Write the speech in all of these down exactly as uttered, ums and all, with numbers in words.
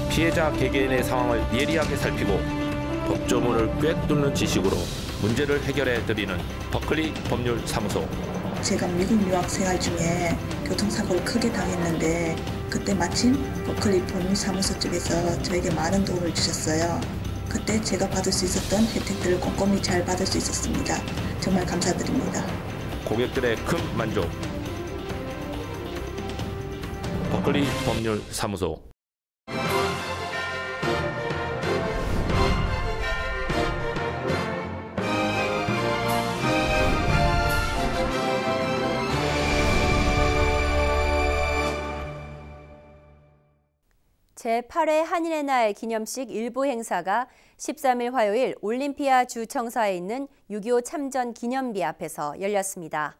피해자 개개인의 상황을 예리하게 살피고 법조문을 꿰뚫는 지식으로 문제를 해결해 드리는 버클리 법률사무소. 제가 미국 유학 생활 중에 교통사고를 크게 당했는데 그때 마침 버클리 법률사무소 쪽에서 저에게 많은 도움을 주셨어요. 그때 제가 받을 수 있었던 혜택들을 꼼꼼히 잘 받을 수 있었습니다. 정말 감사드립니다. 고객들의 큰 만족. 버클리 법률사무소. 제팔 회 한인의 날 기념식 일부 행사가 십삼 일 화요일 올림피아 주청사에 있는 육이오 참전 기념비 앞에서 열렸습니다.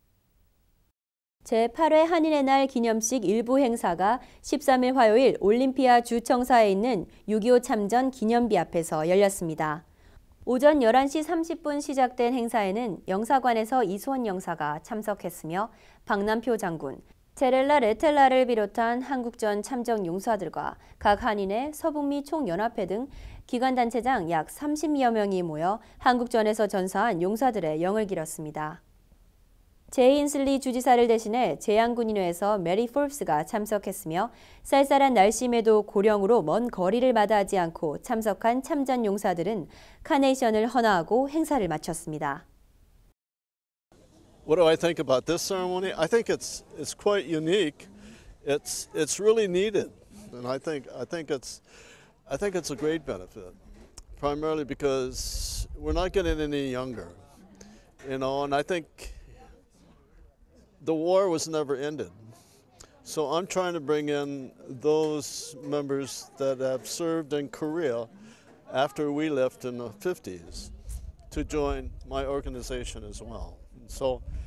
제팔 회 한인의 날 기념식 일부 행사가 십삼 일 화요일 올림피아 주청사에 있는 육이오 참전 기념비 앞에서 열렸습니다. 오전 열한 시 삼십 분 시작된 행사에는 영사관에서 이수원 영사가 참석했으며 박남표 장군, 제렐라 레텔라를 비롯한 한국전 참전 용사들과 각 한인회, 서북미 총연합회 등 기관단체장 약 삼십여 명이 모여 한국전에서 전사한 용사들의 영을 길었습니다. 제인슬리 주지사를 대신해 제양군인회에서 메리 폴스가 참석했으며 쌀쌀한 날씨임에도 고령으로 먼 거리를 마다하지 않고 참석한 참전 용사들은 카네이션을 헌화하고 행사를 마쳤습니다. What do I think about this ceremony? I think it's it's quite unique. It's it's really needed, and I think I think it's I think it's a great benefit, primarily because we're not getting any younger, you know, and I think the war was never ended. So I'm trying to bring in those members that have served in Korea after we left in the fifties to join my organization as well. So